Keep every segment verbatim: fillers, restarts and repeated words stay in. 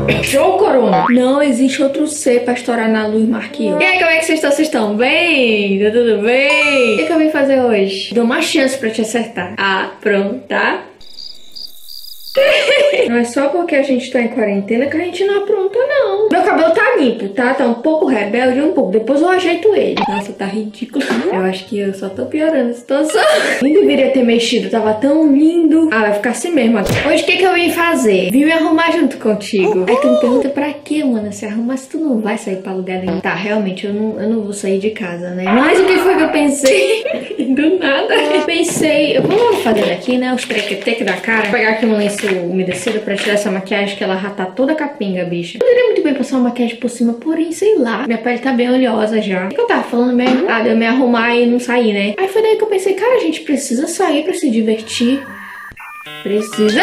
Show, Corona! Não existe outro ser pra estourar na luz mais que eu. E aí, como é que vocês estão? Vocês estão bem? Tá tudo bem? O que, que eu vim fazer hoje? Dou uma chance pra te acertar. Ah, pronto, tá? Não é só porque a gente tá em quarentena que a gente não apronta, não. Meu cabelo tá limpo, tá? Tá um pouco rebelde, um pouco. Depois eu ajeito ele. Nossa, tá ridículo. Eu acho que eu só tô piorando a situação. Nem deveria ter mexido, tava tão lindo. Ah, vai ficar assim mesmo aqui. Hoje o que que eu vim fazer? Vim me arrumar junto contigo. Aí tu me pergunta pra quê, mana? Se arrumar se tu não vai sair pra lugar nenhum. Tá, realmente, eu não, eu não vou sair de casa, né? Mas o que foi que eu pensei? Do nada. Eu pensei, eu vou logo fazer aqui, né? Os treque-treque da cara. Vou pegar aqui um lenço umedecido pra tirar essa maquiagem que ela já tá toda capenga, bicha. Eu poderia muito bem passar uma maquiagem por cima, porém, sei lá. Minha pele tá bem oleosa já. O que eu tava falando mesmo? Ah, de eu me arrumar e não sair, né? Aí foi daí que eu pensei, cara, a gente precisa sair pra se divertir. Precisa?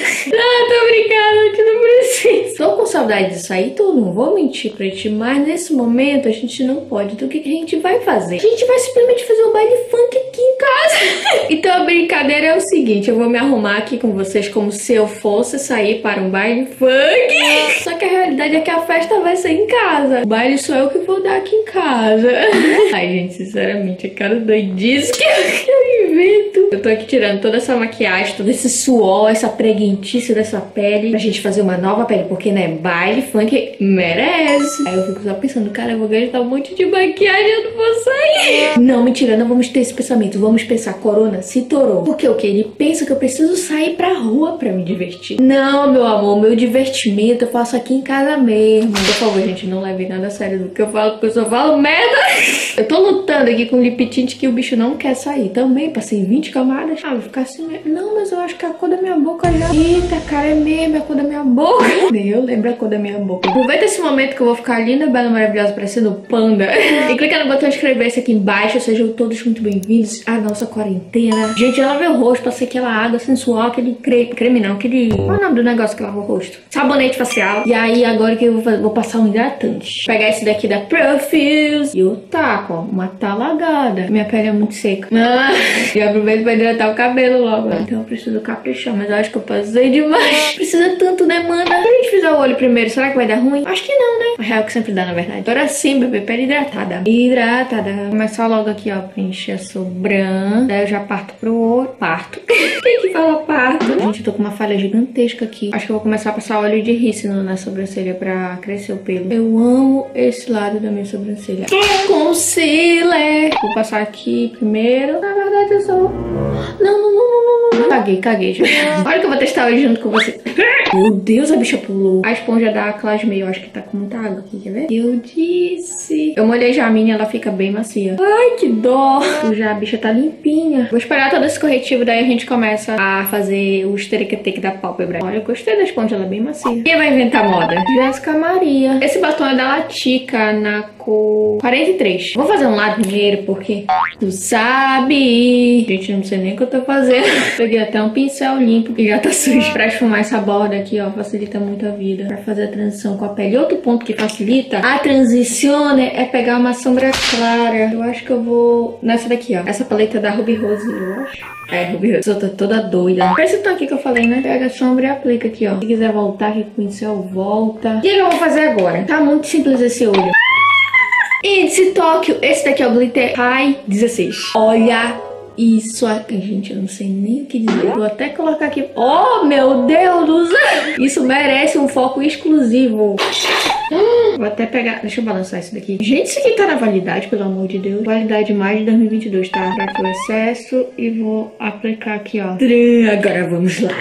Ah, tô brincando, a gente não precisa. Tô com saudade de sair, tô, não vou mentir pra ti, mas nesse momento a gente não pode. Então o que, que a gente vai fazer? A gente vai simplesmente fazer um baile funk aqui em casa. Então a brincadeira é o seguinte, eu vou me arrumar aqui com vocês como se eu fosse sair para um baile funk. Só que a realidade é que a festa vai ser em casa. O baile sou eu que vou dar aqui em casa. Ai, gente, sinceramente, é cara doidice que eu invento. Eu tô aqui tirando toda essa maquiagem, todo esse suor, essa preguentice dessa pele pra gente fazer uma nova pele, porque, né, baile funk merece. Aí eu fico só pensando, cara, eu vou gastar um monte de maquiagem, eu não vou sair. Não, mentira, não vamos ter esse pensamento. Vamos pensar, Corona se torou. Porque o que? Ele pensa que eu preciso sair pra rua pra me divertir. Não, meu amor, meu divertimento eu faço aqui em casa mesmo. Por favor, gente, não leve nada a sério do que eu falo, porque eu só falo merda. Eu tô lutando aqui com o lip tint que o bicho não quer sair. Também passei vinte camadas. Ah, vou ficar assim mesmo. Não, mas eu acho que a cor da minha boca já... Eita, cara, é mesmo a cor da minha boca. Nem eu lembro a cor da minha boca. Aproveita esse momento que eu vou ficar linda, bela, maravilhosa, parecendo panda. E clica no botão inscrever-se aqui embaixo. Sejam todos muito bem-vindos à nossa quarentena. Gente, eu lavei o rosto, passei aquela água sensual, aquele creme, creme não, aquele... Qual é o nome do negócio que lava o rosto? Sabonete facial. E aí, agora que eu vou, fazer, vou passar um hidratante. Vou pegar esse daqui da Profuse. E eu taco, ó, uma talagada. Minha pele é muito seca. Ah, e aproveito pra hidratar o cabelo logo. Então eu preciso caprichar, mas eu acho que eu passei demais. Precisa tanto, né, mana? Se a gente fizer o olho primeiro, será que vai dar ruim? Acho que não, né? A real que sempre dá, na verdade. Agora sim, bebê, pele hidratada. Hidratada. Vou começar logo aqui, ó, pra encher a sobrancelha. Daí eu já parto pro olho. Parto. Quem que fala parto? Gente, eu tô com uma falha gigantesca aqui. Acho que eu vou começar a passar óleo de rícino na sobrancelha pra crescer o pelo. Eu amo esse lado da minha sobrancelha. Concealer. Vou passar aqui primeiro. Na verdade, eu só... Não, não, não, não, não, não. Caguei, caguei. Já. Olha que eu vou testar hoje junto com você. Meu Deus, a bicha pulou. A esponja da Clasme, eu acho que tá com muita água aqui, quer ver? Eu disse. Eu molhei já a minha, ela fica bem macia. Ai, que dó. Já a bicha tá limpinha. Vou esperar todo esse corretivo, daí a gente começa a fazer o esterequeteque da pálpebra. Olha, eu gostei da esponja, ela é bem macia. Quem vai inventar moda? Jéssica Maria. Esse batom é da Latica, na cor quarenta e três. Vou fazer um lado primeiro, porque tu sabe. Gente, não sei nem o que eu tô fazendo. Peguei até um pincel limpo, que já tá sujo. Pra esfumar essa borda aqui, ó, facilita muito a vida. Pra fazer a transição com a pele. Outro ponto que facilita a transição, né, é pegar uma sombra clara. Eu acho que eu vou nessa daqui, ó. Essa paleta da Ruby Rose, eu acho. É, Ruby Rose. Eu tô toda doida. Parece que aqui que eu falei, né? Pega a sombra e aplica aqui, ó. Se quiser voltar aqui com o pincel, volta. O que eu vou fazer agora? Tá muito simples esse olho. Índice Tóquio. Esse daqui é o Glitter High dezesseis. Olha isso aqui. Gente, eu não sei nem o que dizer. Vou até colocar aqui. Oh, meu Deus do céu. Isso merece um foco exclusivo. Vou até pegar... Deixa eu balançar isso daqui. Gente, isso aqui tá na validade, pelo amor de Deus. Validade mais de dois mil e vinte e dois, tá? Pra aqui o excesso e vou aplicar aqui, ó. Agora vamos lá.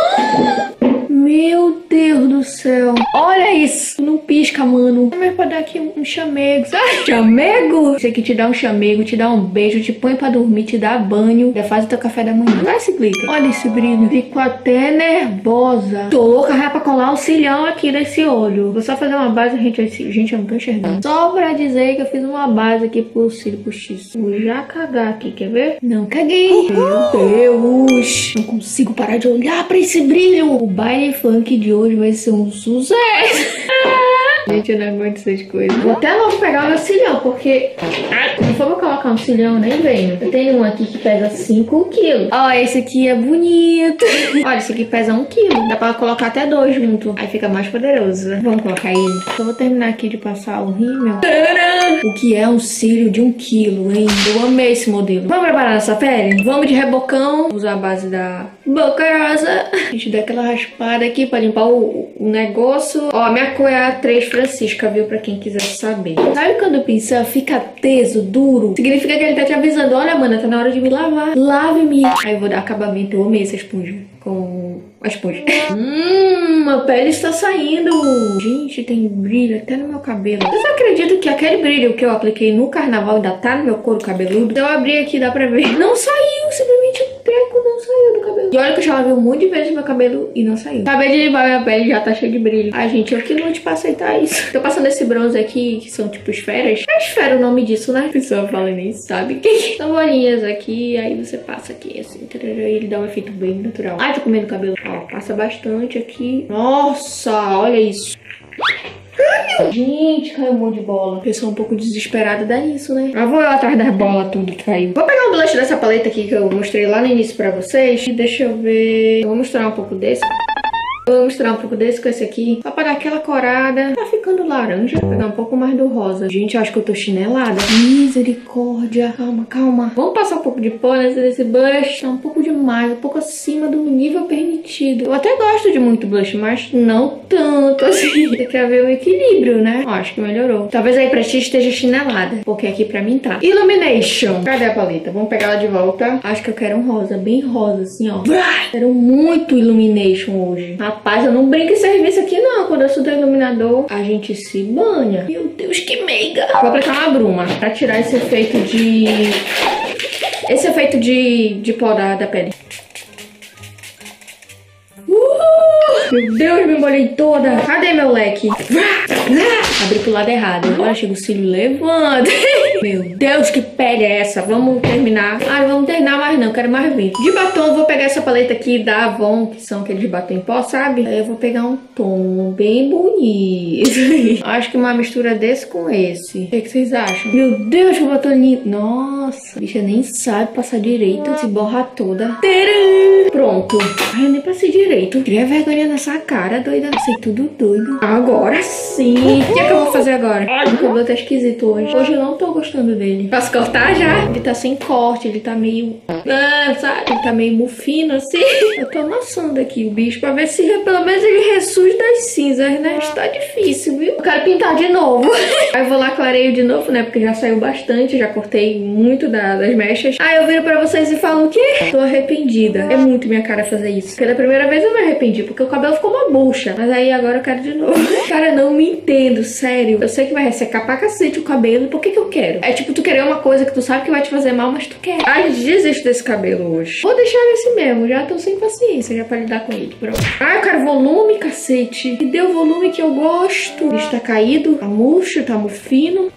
Meu Deus do céu. Olha isso. Não pisca, mano. Mas pra dar aqui um chamego. Ah, chamego? Isso aqui te dá um chamego, te dá um beijo, te põe pra dormir, te dá banho. Já faz o teu café da manhã. Vai esse glitter. Olha esse brilho. Fico até nervosa. Tô louca já pra colar um cilhão aqui nesse olho. Vou só fazer uma base. Gente, gente, eu não tô enxergando. Só pra dizer que eu fiz uma base aqui pro cílio postiço. Vou já cagar aqui, quer ver? Não caguei. Meu Deus. Não consigo parar de olhar pra esse brilho. O baile funk de hoje vai ser um sucesso. Gente, eu não aguento essas coisas. Vou até logo pegar o meu cilhão, porque se for pra colocar um cilhão, nem venho. Eu tenho um aqui que pesa cinco quilos. Ó, esse aqui é bonito. Olha, esse aqui pesa um quilo. Dá pra colocar até dois junto. Aí fica mais poderoso. Vamos colocar ele. Só vou terminar aqui de passar o rímel. O que é um cílio de um quilo, hein? Eu amei esse modelo. Vamos preparar nossa pele? Vamos de rebocão. Usar a base da Boca Rosa. A gente dá aquela raspada aqui pra limpar o, o negócio. Ó, a minha cor é a três Francisca, viu? Pra quem quiser saber. Sabe quando o pincel fica teso, duro? Significa que ele tá te avisando. Olha, mana, tá na hora de me lavar. Lave-me. Aí eu vou dar acabamento. Eu amei essa esponja. Com a esponja. Hum, a pele está saindo. Gente, tem brilho até no meu cabelo. Vocês acreditam que aquele brilho que eu apliquei no carnaval ainda tá no meu couro cabeludo? Se eu abrir aqui, dá pra ver. Não saiu, simplesmente o treco não saiu do cabelo. E olha que eu já lavei um monte de vezes meu cabelo e não saiu. Acabei de limpar minha pele e já tá cheia de brilho. Ai, gente, eu que lute pra aceitar isso. Tô passando esse bronze aqui, que são tipo esferas. É esfera o nome disso, né? A pessoa fala nisso, sabe? São bolinhas aqui, aí você passa aqui, assim, entendeu? E ele dá um efeito bem natural. Ai, tô comendo cabelo. Ó, passa bastante aqui. Nossa, olha isso. Gente, caiu um monte de bola. Eu sou um pouco desesperada da isso, né? Eu vou eu atrás das bolas tudo que caiu. Vou pegar um blush dessa paleta aqui que eu mostrei lá no início pra vocês. E deixa eu ver. Eu vou mostrar um pouco desse. Eu vou misturar um pouco desse com esse aqui. Só pra dar aquela corada. Tá ficando laranja. Vou pegar um pouco mais do rosa. Gente, eu acho que eu tô chinelada. Misericórdia. Calma, calma. Vamos passar um pouco de pó nesse blush. Tá um pouco demais. Um pouco acima do nível permitido. Eu até gosto de muito blush, mas não tanto assim. Tem que haver um equilíbrio, né? Ó, acho que melhorou. Talvez aí pra ti esteja chinelada. Porque aqui pra mim tá. Illumination. Cadê a paleta? Vamos pegar ela de volta. Acho que eu quero um rosa. Bem rosa, assim, ó. Quero muito Illumination hoje. Rapaz, eu não brinco em serviço aqui não. Quando eu sou do iluminador, a gente se banha. Meu Deus, que meiga. Vou aplicar uma bruma pra tirar esse efeito de... Esse efeito de, de pó da, da pele. Uh! Meu Deus, me molhei toda. Cadê meu leque? Abri pro lado errado. Agora chega o cílio levando. Meu Deus, que pele é essa? Vamos terminar. Ah, vamos terminar mais não, quero mais ver. De batom, vou pegar essa paleta aqui da Avon, que são aqueles de batom em pó, sabe? Aí eu vou pegar um tom bem bonito. Acho que uma mistura desse com esse. O que, que vocês acham? Meu Deus, que batom lindo. Nossa, a bicha nem sabe passar direito. Se borra toda. Tcharam! Pronto. Ai, eu nem passei direito. Cria vergonha nessa cara, doida. Sei tudo doido. Agora sim. O que é que eu vou fazer agora? O cabelo tá esquisito hoje. Hoje eu não tô gostando dele. Posso cortar já? Ele tá sem corte, ele tá meio... Ah, sabe? Ele tá meio mufino assim. Eu tô amassando aqui o bicho pra ver se pelo menos ele ressurge das cinzas, né? Está difícil, viu? Eu quero pintar de novo. Aí eu vou lá, clareio de novo, né? Porque já saiu bastante, já cortei muito da, das mechas. Aí eu viro pra vocês e falo o quê? Tô arrependida. É muito minha cara fazer isso. Pela primeira vez eu me arrependi, porque o cabelo ficou uma bucha. Mas aí agora eu quero de novo. Cara, não me entendo, sério. Eu sei que vai ressecar pra cacete o cabelo. Por que que eu quero? É tipo tu querer uma coisa que tu sabe que vai te fazer mal, mas tu quer. Ai, desisto desse cabelo hoje. Vou deixar esse mesmo. Já tô sem paciência já pra lidar com ele. Pronto. Ai, eu quero volume, cacete. Me dê o volume que eu gosto. O bicho tá caído, tá murcho, tá mufino.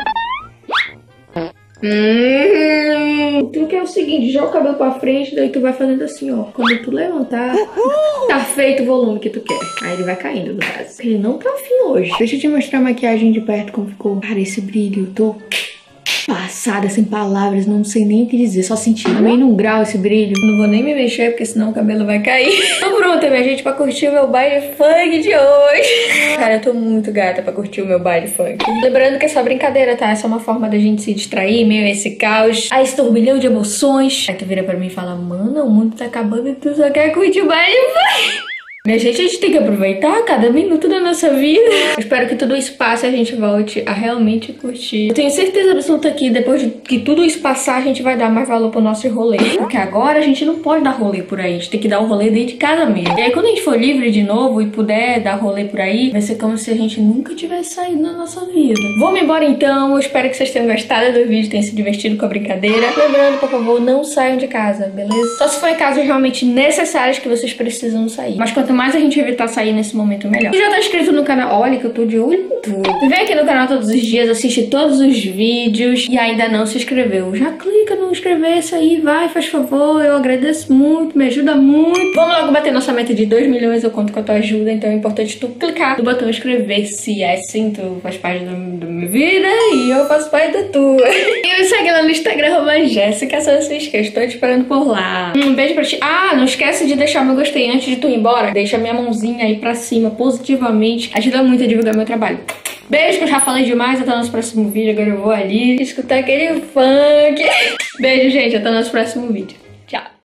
Hum, o truque é o seguinte, joga o cabelo pra frente, daí tu vai fazendo assim, ó. Quando tu levantar, tá feito o volume que tu quer. Aí ele vai caindo, no caso. Ele não tá afim hoje. Deixa eu te mostrar a maquiagem de perto como ficou. Cara, esse brilho, eu tô passada, sem palavras, não sei nem o que dizer, só sentindo meio num grau esse brilho. Não vou nem me mexer, porque senão o cabelo vai cair. Então pronto, minha gente, pra curtir o meu baile funk de hoje. Cara, eu tô muito gata pra curtir o meu baile funk. Lembrando que é só brincadeira, tá? É só uma forma da gente se distrair, meio esse caos, a esse turbilhão de emoções. Aí tu vira pra mim e fala, mano, o mundo tá acabando e tu só quer curtir o baile funk. Minha gente, a gente tem que aproveitar cada minuto da nossa vida. Eu espero que tudo isso passe e a gente volte a realmente curtir. Eu tenho certeza absoluta que depois de que tudo isso passar, a gente vai dar mais valor pro nosso rolê. Porque agora a gente não pode dar rolê por aí. A gente tem que dar o rolê dentro de casa mesmo. E aí quando a gente for livre de novo e puder dar rolê por aí, vai ser como se a gente nunca tivesse saído na nossa vida. Vamos embora então. Eu espero que vocês tenham gostado do vídeo, tenham se divertido com a brincadeira. Lembrando, por favor, não saiam de casa, beleza? Só se for em casos realmente necessários que vocês precisam sair. Mas quanto mais a gente evitar sair nesse momento, melhor. Se já tá inscrito no canal, olha que eu tô de olho em tudo. Vem aqui no canal todos os dias, assiste todos os vídeos e ainda não se inscreveu. Já clica no inscrever-se aí, vai, faz favor, eu agradeço muito, me ajuda muito. Vamos logo bater nossa meta de dois milhões, eu conto com a tua ajuda, então é importante tu clicar no botão inscrever-se, é assim, tu faz parte da minha vida e eu faço parte da tua. E me segue lá no Instagram, arroba Jéssica Francisca, estou te esperando por lá. Um beijo pra ti. Ah, não esquece de deixar meu gostei antes de tu ir embora, deixa minha mãozinha aí pra cima, positivamente, ajuda muito a divulgar meu trabalho. Beijo, que eu já falei demais, até o nosso próximo vídeo, agora eu vou ali escutar aquele funk. Beijo, gente, até o nosso próximo vídeo. Tchau.